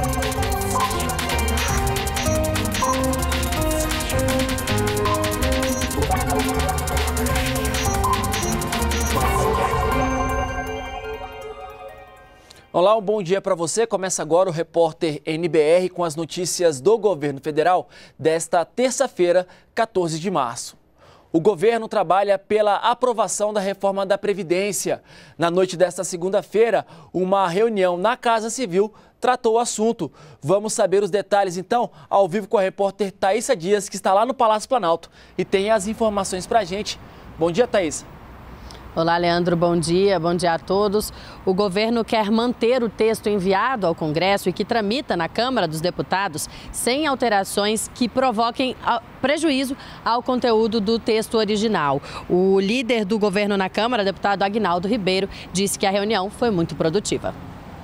Olá, um bom dia para você. Começa agora o Repórter NBR com as notícias do governo federal desta terça-feira, 14 de março. O governo trabalha pela aprovação da reforma da Previdência. Na noite desta segunda-feira, uma reunião na Casa Civil tratou o assunto. Vamos saber os detalhes, então, ao vivo com a repórter Thaísa Dias, que está lá no Palácio Planalto e tem as informações para a gente. Bom dia, Thaísa. Olá, Leandro, bom dia a todos. O governo quer manter o texto enviado ao Congresso e que tramita na Câmara dos Deputados sem alterações que provoquem prejuízo ao conteúdo do texto original. O líder do governo na Câmara, deputado Aguinaldo Ribeiro, disse que a reunião foi muito produtiva.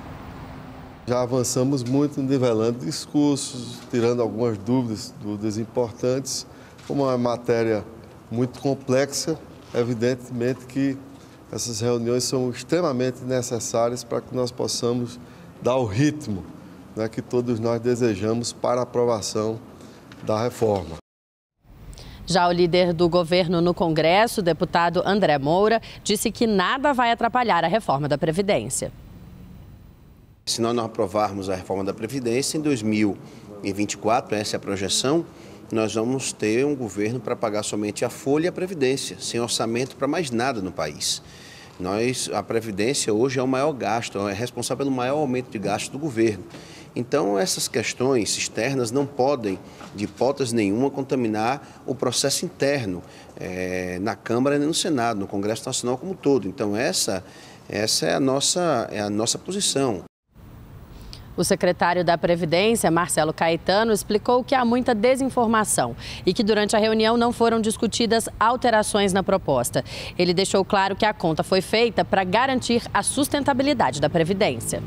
Já avançamos muito nivelando discursos, tirando algumas dúvidas importantes. Como é uma matéria muito complexa, evidentemente que essas reuniões são extremamente necessárias para que nós possamos dar o ritmo, né, que todos nós desejamos para a aprovação da reforma. Já o líder do governo no Congresso, o deputado André Moura, disse que nada vai atrapalhar a reforma da Previdência. Se nós não aprovarmos a reforma da Previdência, em 2024, essa é a projeção, nós vamos ter um governo para pagar somente a folha e a Previdência, sem orçamento para mais nada no país. A Previdência hoje é o maior gasto, é responsável pelo maior aumento de gasto do governo. Então, essas questões externas não podem, de hipótese nenhuma, contaminar o processo interno na Câmara e no Senado, no Congresso Nacional como um todo. Então, essa é a nossa posição. O secretário da Previdência, Marcelo Caetano, explicou que há muita desinformação e que durante a reunião não foram discutidas alterações na proposta. Ele deixou claro que a conta foi feita para garantir a sustentabilidade da Previdência.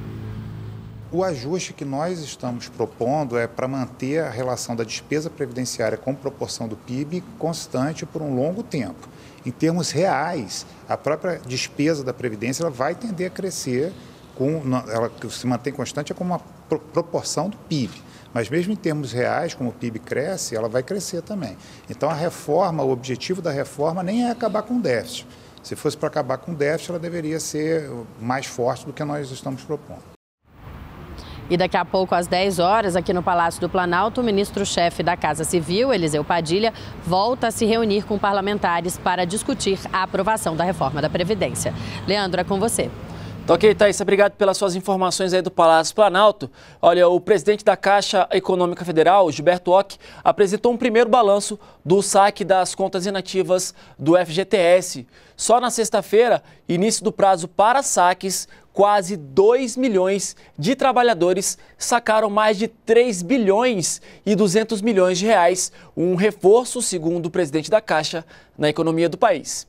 O ajuste que nós estamos propondo é para manter a relação da despesa previdenciária com proporção do PIB constante por um longo tempo. Em termos reais, a própria despesa da Previdência ela vai tender a crescer. Ela se mantém constante como uma proporção do PIB, mas mesmo em termos reais, como o PIB cresce, ela vai crescer também. Então a reforma, o objetivo da reforma nem é acabar com o déficit. Se fosse para acabar com o déficit, ela deveria ser mais forte do que nós estamos propondo. E daqui a pouco, às 10 horas, aqui no Palácio do Planalto, o ministro-chefe da Casa Civil, Eliseu Padilha, volta a se reunir com parlamentares para discutir a aprovação da reforma da Previdência. Leandro, é com você. Ok, Thaísa, obrigado pelas suas informações aí do Palácio Planalto. Olha, o presidente da Caixa Econômica Federal, Gilberto Ock, apresentou um primeiro balanço do saque das contas inativas do FGTS. Só na sexta-feira, início do prazo para saques, quase 2 milhões de trabalhadores sacaram mais de 3 bilhões e 200 milhões de reais, um reforço, segundo o presidente da Caixa, na economia do país.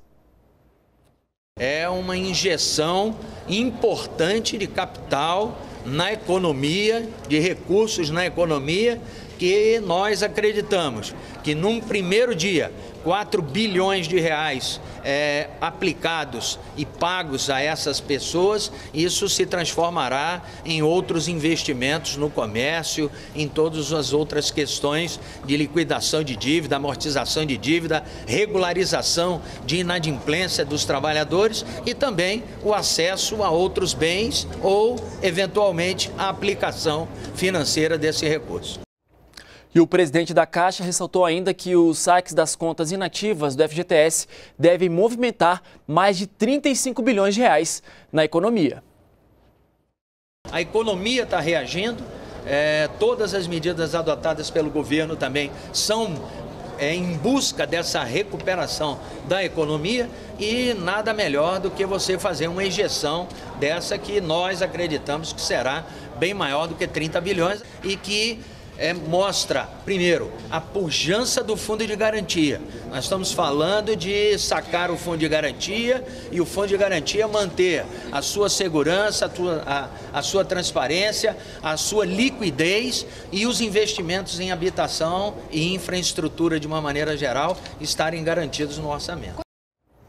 É uma injeção importante de capital na economia, de recursos na economia, que nós acreditamos que num primeiro dia, 4 bilhões de reais aplicados e pagos a essas pessoas, isso se transformará em outros investimentos no comércio, em todas as outras questões de liquidação de dívida, amortização de dívida, regularização de inadimplência dos trabalhadores e também o acesso a outros bens ou, eventualmente, a aplicação financeira desse recurso. E o presidente da Caixa ressaltou ainda que os saques das contas inativas do FGTS devem movimentar mais de 35 bilhões de reais na economia. A economia está reagindo, todas as medidas adotadas pelo governo também são em busca dessa recuperação da economia e nada melhor do que você fazer uma injeção dessa que nós acreditamos que será bem maior do que 30 bilhões e que mostra, primeiro, a pujança do fundo de garantia. Nós estamos falando de sacar o fundo de garantia e o fundo de garantia manter a sua segurança, a sua transparência, a sua liquidez e os investimentos em habitação e infraestrutura de uma maneira geral estarem garantidos no orçamento.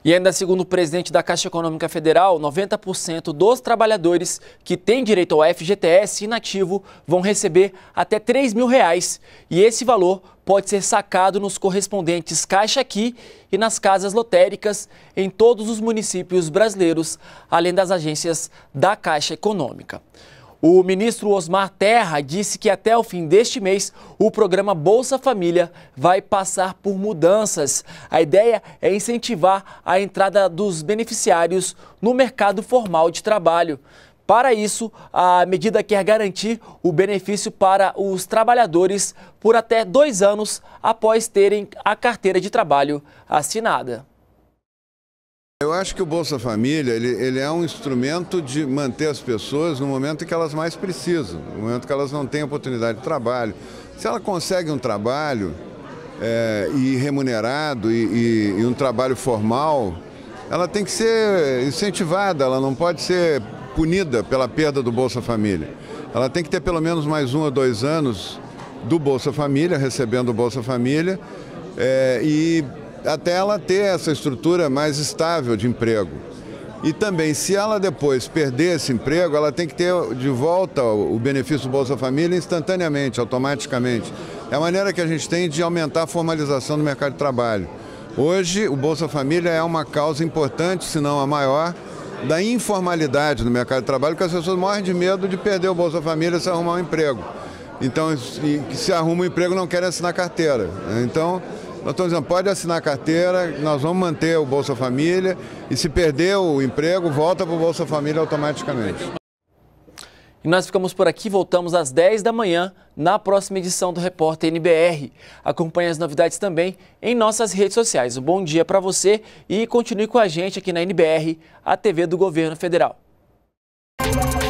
E ainda segundo o presidente da Caixa Econômica Federal, 90% dos trabalhadores que têm direito ao FGTS inativo vão receber até R$ 3.000. E esse valor pode ser sacado nos correspondentes Caixa Aqui e nas casas lotéricas em todos os municípios brasileiros, além das agências da Caixa Econômica. O ministro Osmar Terra disse que até o fim deste mês o programa Bolsa Família vai passar por mudanças. A ideia é incentivar a entrada dos beneficiários no mercado formal de trabalho. Para isso, a medida quer garantir o benefício para os trabalhadores por até 2 anos após terem a carteira de trabalho assinada. Eu acho que o Bolsa Família ele é um instrumento de manter as pessoas no momento em que elas mais precisam, no momento que elas não têm oportunidade de trabalho. Se ela consegue um trabalho e remunerado e um trabalho formal, ela tem que ser incentivada, ela não pode ser punida pela perda do Bolsa Família. Ela tem que ter pelo menos mais 1 ou 2 anos do Bolsa Família, recebendo o Bolsa Família, e até ela ter essa estrutura mais estável de emprego. E também, se ela depois perder esse emprego, ela tem que ter de volta o benefício do Bolsa Família instantaneamente, automaticamente. É a maneira que a gente tem de aumentar a formalização do mercado de trabalho. Hoje, o Bolsa Família é uma causa importante, se não a maior, da informalidade no mercado de trabalho, porque as pessoas morrem de medo de perder o Bolsa Família se arrumar um emprego. Então, se arruma um emprego, não querem assinar carteira. Então, nós estamos dizendo, pode assinar carteira, nós vamos manter o Bolsa Família e se perder o emprego, volta para o Bolsa Família automaticamente. E nós ficamos por aqui, voltamos às 10 da manhã na próxima edição do Repórter NBR. Acompanhe as novidades também em nossas redes sociais. Um bom dia para você e continue com a gente aqui na NBR, a TV do Governo Federal.